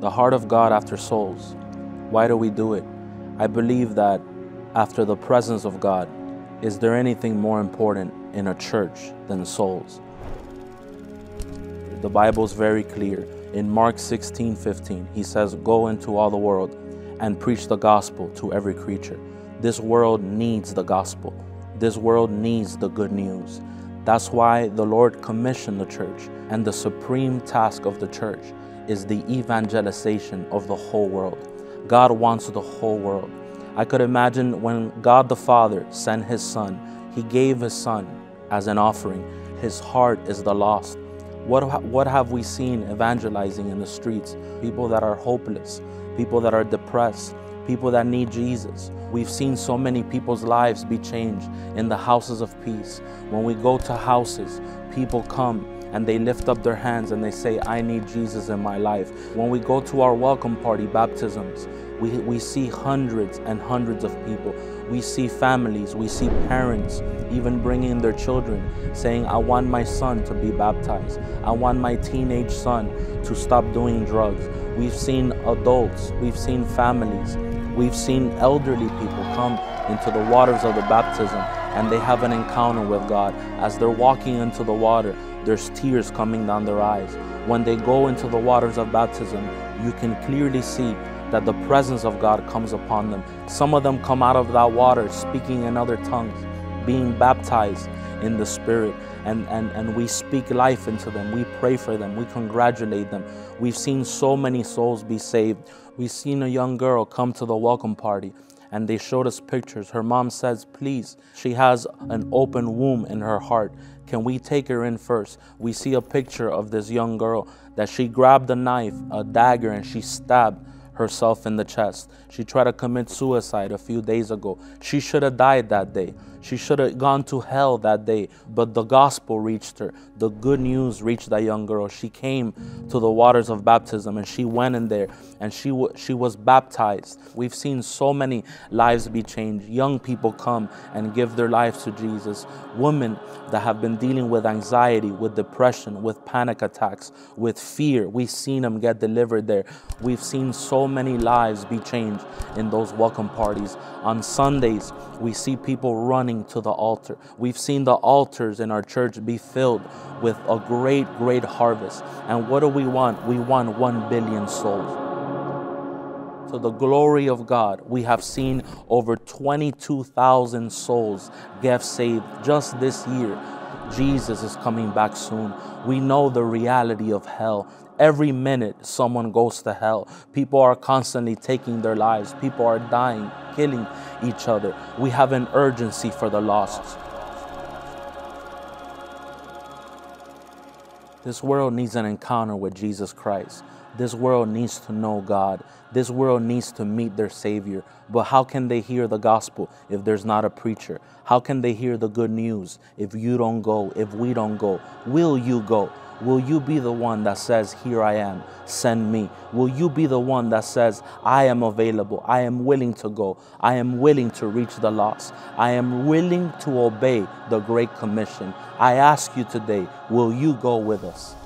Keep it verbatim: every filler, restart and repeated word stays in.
The heart of God after souls. Why do we do it? I believe that after the presence of God, is there anything more important in a church than souls? The Bible is very clear. In Mark sixteen fifteen, he says, "Go into all the world and preach the gospel to every creature." This world needs the gospel. This world needs the good news. That's why the Lord commissioned the church, and the supreme task of the church is the evangelization of the whole world. God wants the whole world. I could imagine when God the Father sent His Son, He gave His Son as an offering. His heart is the lost. What, what have we seen evangelizing in the streets? People that are hopeless, people that are depressed, people that need Jesus. We've seen so many people's lives be changed in the houses of peace. When we go to houses, people come and they lift up their hands and they say, "I need Jesus in my life." When we go to our welcome party baptisms, we, we see hundreds and hundreds of people. We see families, we see parents even bringing their children, saying, "I want my son to be baptized. I want my teenage son to stop doing drugs." We've seen adults, we've seen families, we've seen elderly people come into the waters of the baptism, and they have an encounter with God. As they're walking into the water, there's tears coming down their eyes. When they go into the waters of baptism, you can clearly see that the presence of God comes upon them. Some of them come out of that water speaking in other tongues, being baptized in the Spirit, and, and, and we speak life into them. We pray for them. We congratulate them. We've seen so many souls be saved. We've seen a young girl come to the welcome party, and they showed us pictures. Her mom says, "Please, she has an open womb in her heart. Can we take her in first?" We see a picture of this young girl that she grabbed a knife, a dagger, and she stabbed herself in the chest. She tried to commit suicide a few days ago. She should have died that day. She should have gone to hell that day, but the gospel reached her. The good news reached that young girl. She came to the waters of baptism, and she went in there, and she, she was baptized. We've seen so many lives be changed. Young people come and give their lives to Jesus. Women that have been dealing with anxiety, with depression, with panic attacks, with fear, we've seen them get delivered there. We've seen so many lives be changed in those welcome parties. On Sundays, we see people running to the altar. We've seen the altars in our church be filled with a great, great harvest. And what do we want? We want one billion souls. To the glory of God, we have seen over twenty-two thousand souls get saved just this year. Jesus is coming back soon. We know the reality of hell. Every minute someone goes to hell. People are constantly taking their lives. People are dying, killing each other. We have an urgency for the lost. This world needs an encounter with Jesus Christ. This world needs to know God. This world needs to meet their Savior. But how can they hear the gospel if there's not a preacher? How can they hear the good news if you don't go, if we don't go? Will you go? Will you be the one that says, "Here I am, send me"? Will you be the one that says, "I am available, I am willing to go, I am willing to reach the lost, I am willing to obey the Great Commission"? I ask you today, will you go with us?